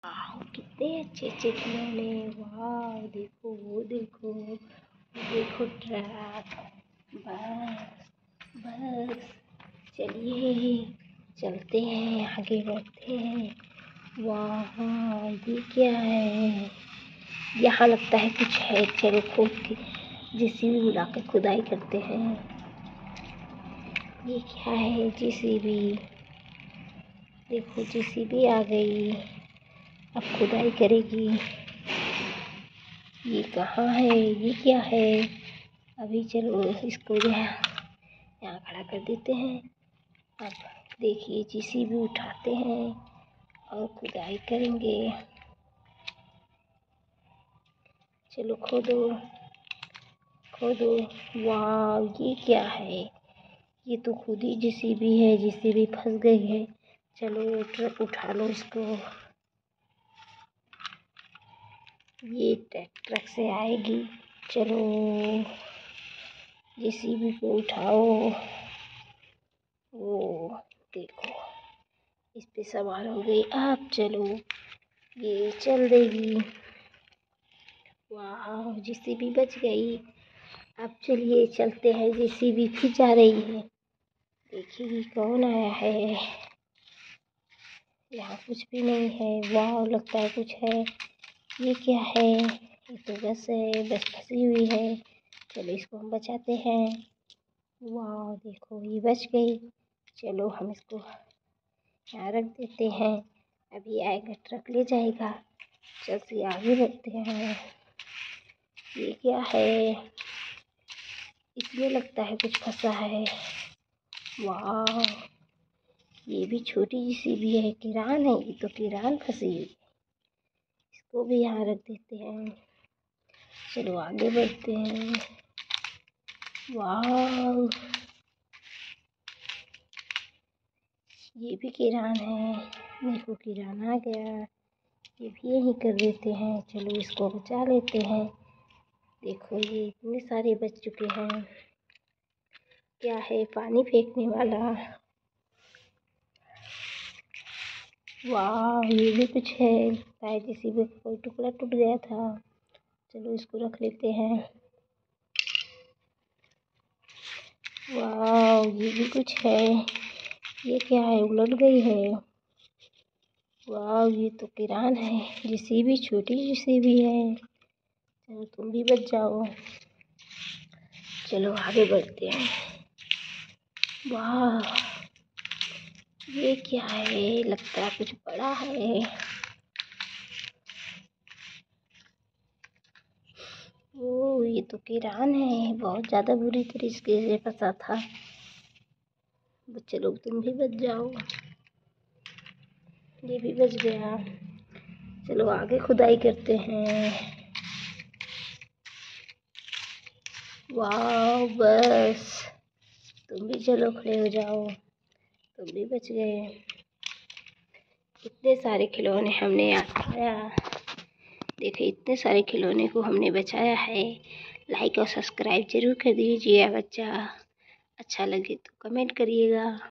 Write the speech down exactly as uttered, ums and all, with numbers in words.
वाह कितने अच्छे अच्छे खिलौने। वाह देखो वो देखो वो देखो ट्रक। बस बस चलिए चलते हैं आगे बढ़ते हैं। वाह ये क्या है? यहाँ लगता है कुछ है। चलो खोद के जेसीबी बुला के खुदाई करते हैं। ये क्या है? जेसीबी। देखो जेसीबी आ गई, अब खुदाई करेगी। ये कहाँ है? ये क्या है? अभी चलो इसको जो है यहाँ खड़ा कर देते हैं। अब देखिए जेसीबी उठाते हैं और खुदाई करेंगे। चलो खोदो खोदो। वाह ये क्या है? ये तो खुद ही जेसीबी है। जेसीबी फंस गई है। चलो ट्रक उठा लो इसको। ये ट्रक से आएगी। चलो जेसीबी को उठाओ। वो देखो इस पे सवार हो गई। अब चलो ये चल देगी। वाह जेसीबी बच गई। अब चलिए चलते हैं। जेसीबी फिर जा रही है। देखिए कौन आया है? यहाँ कुछ भी नहीं है। वाह लगता है कुछ है। ये क्या है? ये तो बस है। बस फंसी हुई है। चलो इसको हम बचाते हैं। वाह देखो ये बच गई। चलो हम इसको यहाँ रख देते हैं। अभी आएगा ट्रक ले जाएगा। चलते आगे बढ़ते हैं। ये क्या है? इसमें लगता है कुछ फंसा है। वाह ये भी छोटी सी भी है। किरान है। ये तो किरान फंसी हुई। इसको भी यहाँ रख देते हैं। चलो आगे बढ़ते हैं। वाह ये भी किरान है। देखो किरान आ गया। ये भी यही कर देते हैं। चलो इसको बचा लेते हैं। देखो ये इतने सारे बच चुके हैं। क्या है? पानी फेंकने वाला। वाह ये भी कुछ है। शायद इसी में कोई टुकड़ा टूट गया था। चलो इसको रख लेते हैं। वाह ये भी कुछ है। ये क्या है? उलट गई है। वाह ये तो किरान है। जेसीबी छोटी जेसीबी है। चलो तुम भी बच जाओ। चलो आगे बढ़ते हैं। वाह ये क्या है? लगता है कुछ बड़ा है। ओ ये तो किरान है। बहुत ज़्यादा बुरी तरीके से फंसा था। बच्चे लोग तुम भी बच जाओ। ये भी बच गया। चलो आगे खुदाई करते हैं। वाह बस तुम भी चलो खड़े हो जाओ। तुम भी बच गए। इतने सारे खिलौने हमने आया। देखिए इतने सारे खिलौने को हमने बचाया है। लाइक और सब्सक्राइब जरूर कर दीजिए। बच्चा अच्छा लगे तो कमेंट करिएगा।